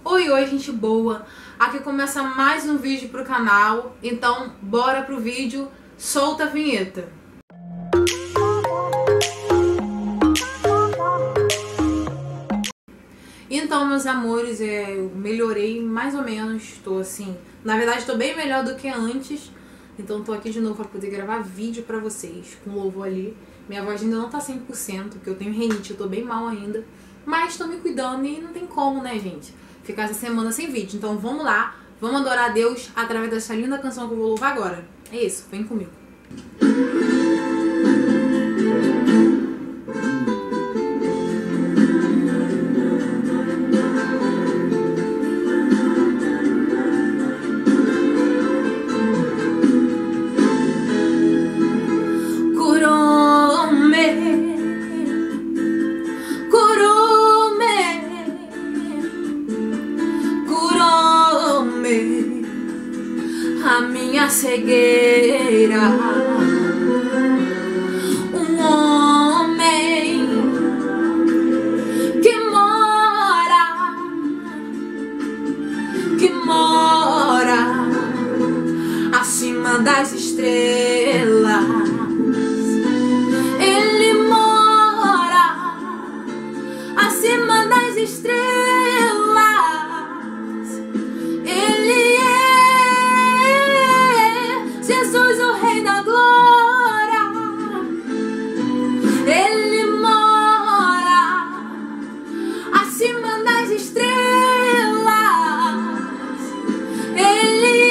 Oi, oi, gente boa! Aqui começa mais um vídeo pro canal, então bora pro vídeo, solta a vinheta! Então, meus amores, eu melhorei mais ou menos, tô assim, na verdade tô bem melhor do que antes, então tô aqui de novo pra poder gravar vídeo pra vocês, com louvor ali. Minha voz ainda não tá 100%, porque eu tenho rinite, eu tô bem mal ainda, mas tô me cuidando e não tem como, né, gente? Ficar essa semana sem vídeo. Então vamos lá, vamos adorar a Deus através dessa linda canção que eu vou louvar agora. É isso, vem comigo. A minha cegueira, um homem que mora acima das estrelas. Ele mora acima das estrelas. Jesus, o Rei da Glória, Ele mora acima das estrelas. Ele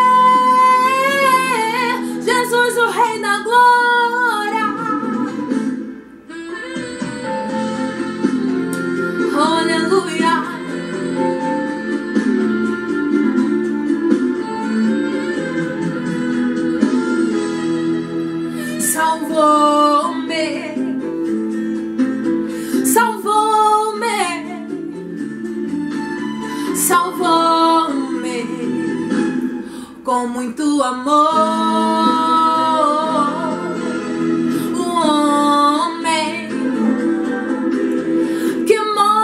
é Jesus, o Rei da Glória. Aleluia. Salvou-me, salvou-me, salvou-me com muito amor. Um homem que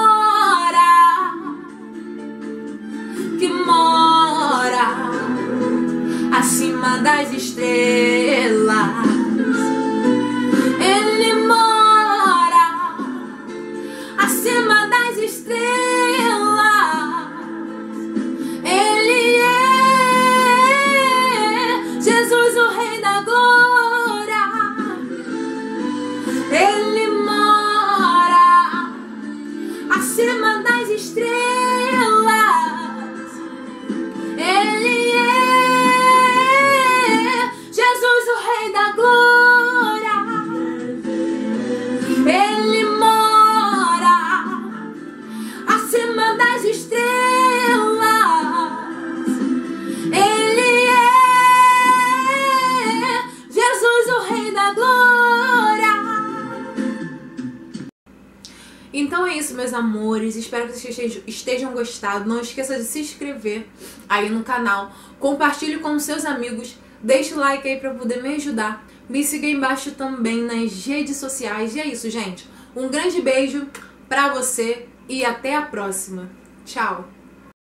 mora acima das estrelas. Ele mora acima das estrelas. Ele é Jesus, o Rei da Glória. Ele mora acima das estrelas. Ele é Jesus, o Rei da Glória. Ele mora acima das estrelas. Ele é Jesus, o Rei da Glória. Então é isso, meus amores. Espero que vocês estejam gostando. Não esqueça de se inscrever aí no canal. Compartilhe com seus amigos. Deixe o like aí pra poder me ajudar. Me siga aí embaixo também nas redes sociais. E é isso, gente. Um grande beijo pra você e até a próxima. Tchau!